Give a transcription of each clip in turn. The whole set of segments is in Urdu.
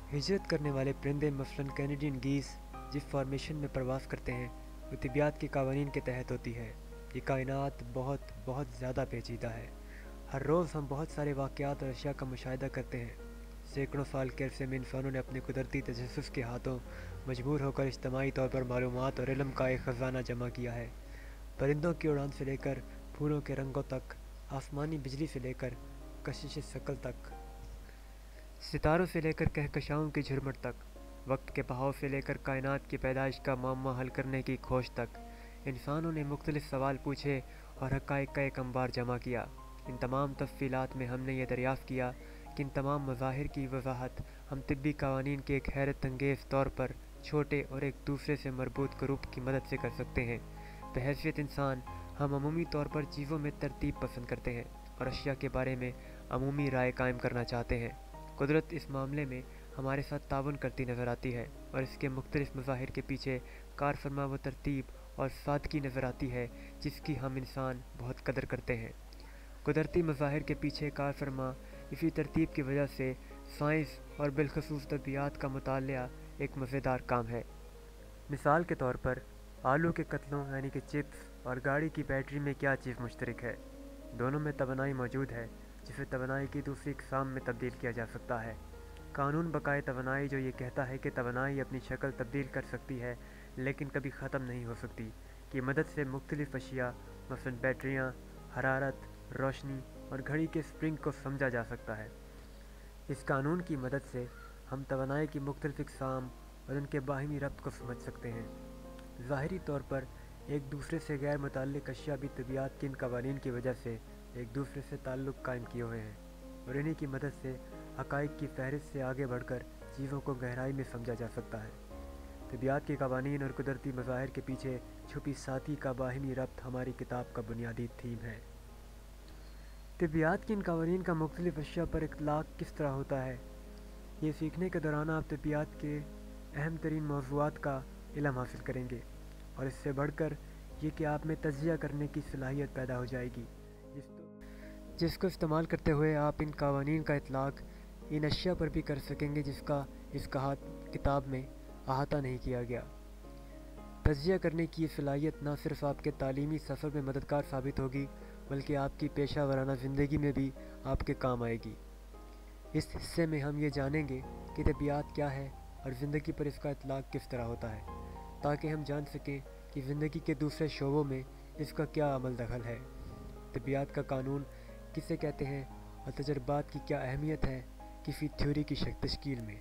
ہجرت کرنے والے پرندے مثلاً کینیڈین گیز جس فارمیشن میں پرواز کرتے ہیں وہ طبیعت کے قوانین کے تحت ہوتی ہے۔ یہ کائنات بہت بہت زیادہ پیچیدہ ہے۔ ہر روز ہم بہت سارے واقعات اور اشیاء کا مشاہدہ کرتے ہیں۔ سینکڑوں سال کے عرصے میں انسانوں نے اپنے قدرتی تجسس کے ہاتھوں مجبور ہو کر اجتماعی طور پر معلومات اور علم کا ایک خزانہ جمع کیا ہے۔ پرندوں کی اڑان سے لے کر پھولوں کے رنگوں تک، آسمانی بجلی سے لے کر کشش ثقل تک، ستاروں سے لے کر کہکشاؤں کی جھرمٹ تک، وقت کے بہاؤ سے لے کر کائنات کی پیدائش کا معمہ حل کرنے کی کھوج تک، انسانوں نے مختلف سوال پوچھے اور حقائق کا ایک انبار جمع کیا۔ ان تمام تفصیلات میں ہم نے یہ دریافت کیا کہ ان تمام مظاہر کی وضاحت ہم طبی قوانین کے ایک حیرت انگیز طور پر چھوٹے اور ایک دوسرے سے مربوط گروپ کی مدد سے کر سکتے ہیں۔ بحیثیت انسان، ہم عمومی طور پر چیزوں میں ترتیب پسند کرتے ہیں اور اشیاء کے بارے میں عمومی رائے قائم کرنا چاہتے ہیں۔ قدرت اس معاملے میں ہمارے ساتھ تعاون کرتی نظر آتی ہے اور اس کے مختلف مظاہر کے پیچھے کار فرما وہ ترتیب اور سادگی نظر آتی ہے جس کی ہم انسان بہت قدر کرتے ہیں۔ قدرتی مظاہر کے پیچھے کار فرما اسی ترتیب کی وجہ سے سائنس اور بالخصوص طبیعت کا مطالعہ ایک مزیدار کام ہے۔ مثال کے طور پر آلو کے قطلوں یعنی کہ چپس اور گاڑی کی بیٹری میں کیا چیز مشترک ہے؟ دونوں میں توانائی موجود ہے جسے توانائی کی دوسری اقسام میں تبدیل کیا جا سکتا ہے۔ قانون بقائے توانائی جو یہ کہتا ہے کہ توانائی اپنی شکل تبدیل کر سکتی ہے لیکن کبھی ختم نہیں ہو سکتی، کی مدد سے مختلف اشیاء مثلاً بیٹریاں، حرارت، روشنی اور گھڑی کے اسپرنگ کو سمجھا جا سکتا ہے۔ اس قانون کی مدد سے ہم توانائی کی مختلف اقسام اور ان کے باہمی ربط کو سمجھ سکتے ہیں۔ ظاہری طور پر ایک دوسرے سے غیر متعلق اشیاء بھی طبیعت کے ان قوانین کی وجہ سے ایک دوسرے سے تعلق قائم کیے ہوئے ہیں اور انہی کی مدد سے حقائق کی فہرست سے آگے بڑھ کر چیزوں کو گہرائی میں سمجھا جا سکتا ہے۔ طبیعت کے قوانین اور قدرتی مظاہر کے پیچھے چھپی سادگی کا باہمی ربط ہماری کتاب کا بنیادی تھیم ہے۔ طبیعت کے ان قوانین کا مختلف اشیاء پر اطلاق کس طرح ہوتا ہے؟ یہ سیکھنے کے دوران آپ طبیعت کے اہم ترین موضوعات کا علم حاصل کریں گے اور اس سے بڑھ کر یہ کہ آپ میں تجزیہ کرنے کی صلاحیت پیدا ہو جائے گی جس کو استعمال کرتے ہوئے آپ ان قوانین کا اطلاق ان اشیاء پر بھی کر سکیں گے جس کا اس کتاب میں احاطہ نہیں کیا گیا۔ تجزیہ کرنے کی یہ صلاحیت نہ صرف آپ کے تعلیمی سفر میں مددگار ثابت ہوگی بلکہ آپ کی پیشہ ورانہ زندگی میں بھی آپ کے کام آئے گی۔ اس حصے میں ہم یہ جانیں گے کہ طبیعت کیا ہے اور زندگی پر اس کا اطلاق کس طرح ہوتا ہے، تاکہ ہم جان سکیں کہ زندگی کے دوسرے شعبوں میں اس کا کیا عمل دخل ہے، طبیعت کا قانون کسے کہتے ہیں اور تجربات کی کیا اہمیت ہے کسی تھیوری کی تشکیل میں۔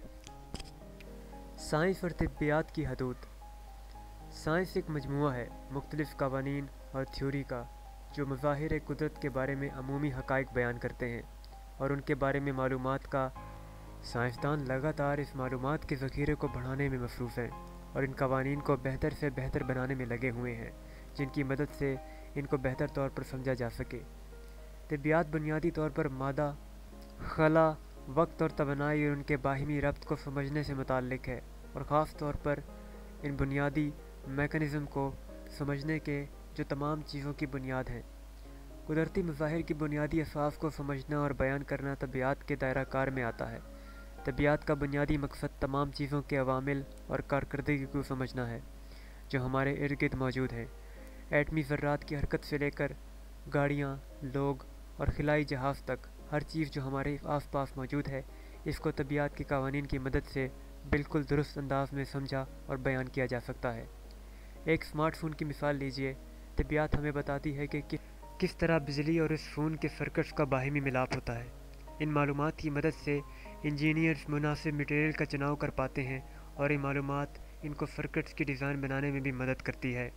سائنس اور طبیعت کی حدود۔ سائنس ایک مجموعہ ہے مختلف قوانین اور تھیوری کا جو مظاہر قدرت کے بارے میں عمومی حقائق بیان کرتے ہیں اور ان کے بارے میں معلومات کا سائنسدان لگاتار اس معلومات کے ذخیرے کو بڑھانے میں مصروف ہیں اور ان قوانین کو بہتر سے بہتر بنانے میں لگے ہوئے ہیں جن کی مدد سے ان کو بہتر طور پر سمجھا جا سکے۔ طبیعت بنیادی طور پر مادہ، خلا، وقت اور توانائی اور ان کے باہمی ربط کو سمجھنے سے متعلق ہے اور خاص طور پر ان بنیادی میکانزم کو سمجھنے کے جو تمام چیزوں کی بنیاد ہیں۔ قدرتی مظاہر کی بنیادی اساس کو سمجھنا اور بیان کرنا طبیعت کے دائرہ کار میں آتا ہے۔ طبیعت کا بنیادی مقصد تمام چیزوں کے عوامل اور کارکردگی کو سمجھنا ہے جو ہمارے ارد گرد موجود ہیں۔ ایٹمی ذرات کی حرکت سے لے کر گاڑیاں، لوگ اور خلائی جہاز تک ہر چیز جو ہمارے آس پاس موجود ہے اس کو طبیعت کے قوانین کی مدد سے بالکل درست انداز میں سمجھا اور بیان کیا جا سکتا ہے۔ ایک اسمارٹ فون کی مثال لیجئے۔ طبیعت ہمیں بتاتی ہے کہ کس طرح بجلی اور اس فون کے سرکٹس کا باہمی ملاپ ہوتا ہے۔ ان معلومات کی مدد سے انجینئرز مناسب مٹیریل کا چناؤ کر پاتے ہیں اور یہ معلومات ان کو سرکٹس کی ڈیزائن بنانے میں بھی مدد کرتی ہے۔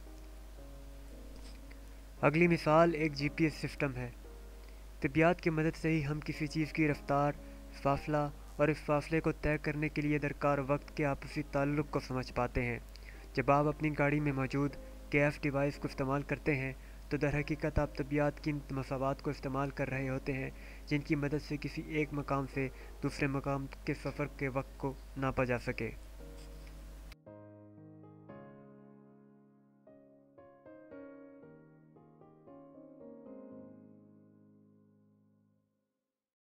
اگلی مثال ایک جی پی ایس سسٹم ہے۔ طبیعت کی مدد سے ہی ہم کسی چیز کی رفتار، فاصلہ اور اس فاصلے کو طے کرنے کے لیے درکار وقت کے آپسی تعلق کو سمجھ پاتے ہیں۔ جب آپ اپنی گاڑی میں موجود کیف ڈیوائس کو استعمال کرتے ہیں تو در حقیقت آپ طبیعت کی ان مساوات کو استعمال کر رہے ہوتے ہیں جن کی مدد سے کسی ایک مقام سے دوسرے مقام کے سفر کے وقت کو ناپا جا سکے۔